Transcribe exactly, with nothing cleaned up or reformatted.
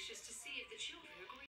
anxious to see if the children are going